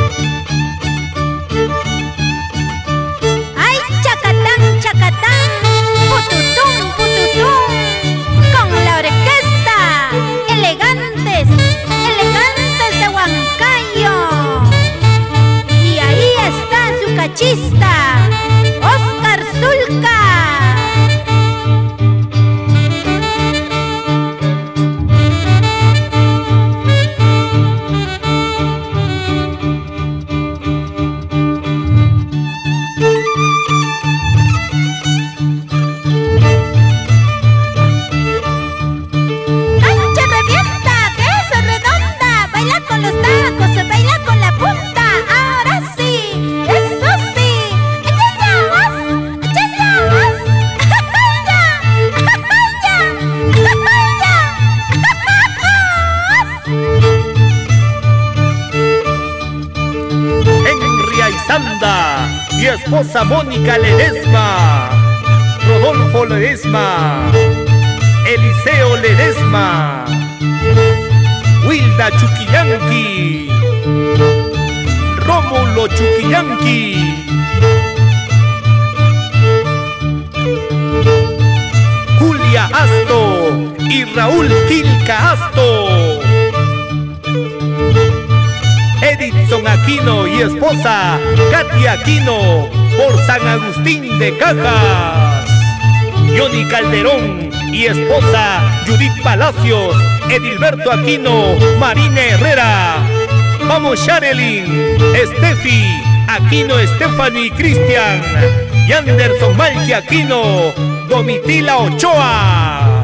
¡Ay, chacatán, chacatán! ¡Pututum, pututum! Con la orquesta Elegantes, Elegantes de Huancayo. Y ahí está su cachista, Oscar Zulca. Y esposa Mónica Ledesma, Rodolfo Ledesma, Eliseo Ledesma, Wilda Chuquillanqui, Rómulo Chuquillanqui, Julia Asto y Raúl Quilca Asto, Edison Aquino y esposa Katia Aquino por San Agustín de Cajas, Johnny Calderón y esposa Judith Palacios, Edilberto Aquino, Marina Herrera. Vamos Sharelin, Steffi Aquino, Stephanie Cristian, y Anderson Malqui Aquino, Domitila Ochoa.